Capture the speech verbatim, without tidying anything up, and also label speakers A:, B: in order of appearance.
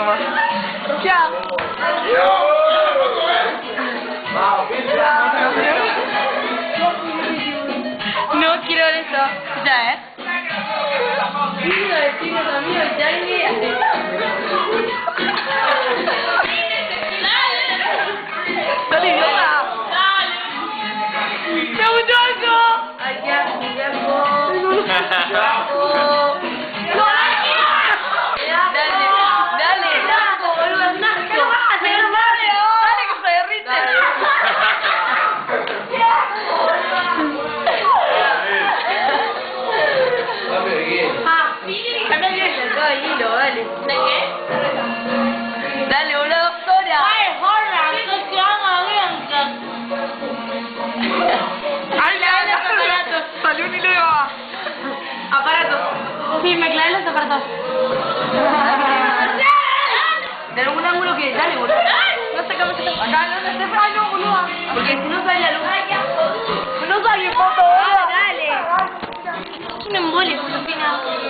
A: favor. Ya. No quiero ver eso. Ya, ¿eh? Dale, idiota. ¡Me gustó eso!
B: Hay que jugar.
A: ¿De qué? Dale, boludo, Sora.
B: Ay, joder, que se haga bien.
A: Ay, dale, aparato. Salió un hilo de baba. Aparato.
B: Sí, me clavé los aparatos.
A: De algún ángulo que dale, boludo. No sé cómo se está. Acá, no, no, no, ay, no, boludo. Porque si no sale la luz. No sale foto, boludo.
B: Dale. Es un embole, Josefina.